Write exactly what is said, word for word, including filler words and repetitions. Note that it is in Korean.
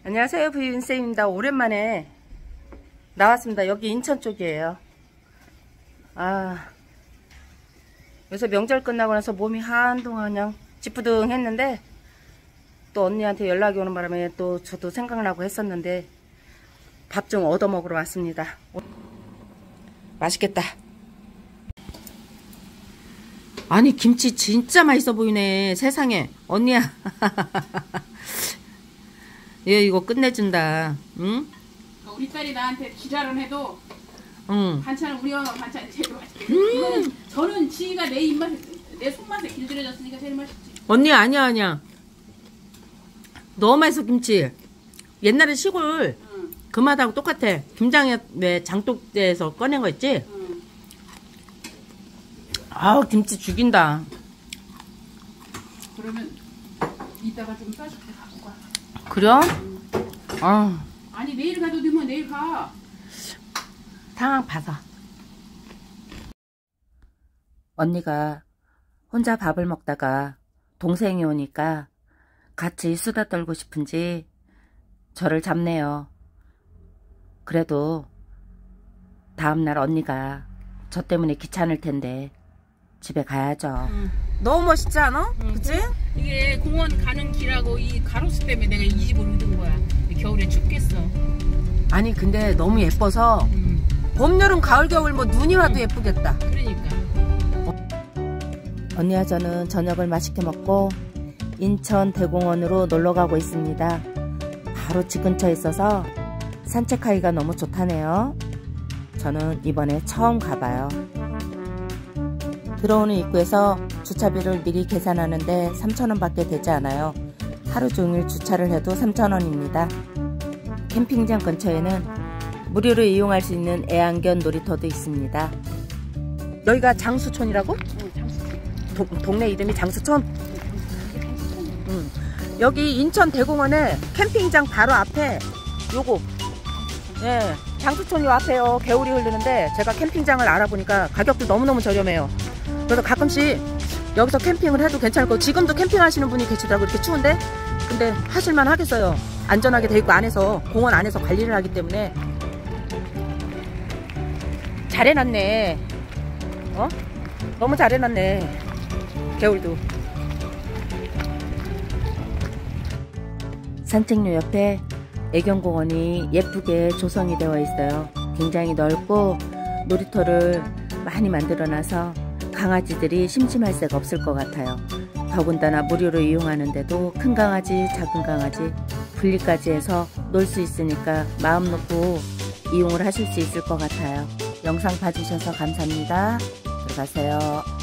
안녕하세요, 부인쌤입니다. 오랜만에 나왔습니다. 여기 인천 쪽이에요. 아, 요새 명절 끝나고 나서 몸이 한동안 그냥 찌뿌둥 했는데 또 언니한테 연락이 오는 바람에 또 저도 생각나고 했었는데 밥 좀 얻어 먹으러 왔습니다. 맛있겠다. 아니, 김치 진짜 맛있어 보이네. 세상에. 언니야. 얘 이거 끝내준다. 응? 우리 딸이 나한테 기자를 해도 응. 반찬은 우리 엄마 반찬이 제일 맛있게. 음. 이거는 저는 지가 내 입맛에 내 손맛에 길들여졌으니까 제일 맛있지. 언니 아니야 아니야. 너무 맛있어 김치. 옛날에 시골 응. 그 맛하고 똑같아. 김장에 왜 장독대에서 꺼낸 거 있지? 응. 아우 김치 죽인다. 그러면 이따가 좀 싸줄게 갖고 가. 그래? 응. 아. 아니 내일 가도 되면 내일 가. 상황 봐서. 언니가 혼자 밥을 먹다가 동생이 오니까 같이 수다 떨고 싶은지 저를 잡네요. 그래도 다음날 언니가 저 때문에 귀찮을 텐데 집에 가야죠. 응. 너무 멋있지 않아? 응. 그치? 이게 공원 가는 길하고 이 가로수 때문에 내가 이 집을 얻은 거야. 겨울에 춥겠어. 아니 근데 너무 예뻐서 응. 봄, 여름, 가을, 겨울 뭐 눈이 와도 예쁘겠다. 그러니까. 언니와 저는 저녁을 맛있게 먹고 인천 대공원으로 놀러 가고 있습니다. 바로 집 근처에 있어서 산책하기가 너무 좋다네요. 저는 이번에 처음 가봐요. 들어오는 입구에서 주차비를 미리 계산하는데 삼천 원 밖에 되지 않아요. 하루 종일 주차를 해도 삼천 원입니다. 캠핑장 근처에는 무료로 이용할 수 있는 애완견 놀이터도 있습니다. 여기가 장수촌이라고? 응, 장수촌. 도, 동네 이름이 장수촌? 응. 여기 인천 대공원에 캠핑장 바로 앞에 요거 예, 장수촌 요 앞에요. 개울이 흐르는데 제가 캠핑장을 알아보니까 가격도 너무너무 저렴해요. 그래서 가끔씩 여기서 캠핑을 해도 괜찮을 거고 지금도 캠핑하시는 분이 계시더라고. 이렇게 추운데 근데 하실만 하겠어요. 안전하게 돼 있고 안에서 공원 안에서 관리를 하기 때문에 잘 해놨네. 어? 너무 잘 해놨네. 개울도. 산책로 옆에 애견공원이 예쁘게 조성이 되어 있어요. 굉장히 넓고 놀이터를 많이 만들어놔서 강아지들이 심심할 새가 없을 것 같아요. 더군다나 무료로 이용하는데도 큰 강아지, 작은 강아지 분리까지 해서 놀 수 있으니까 마음 놓고 이용을 하실 수 있을 것 같아요. 영상 봐주셔서 감사합니다. 들어가세요.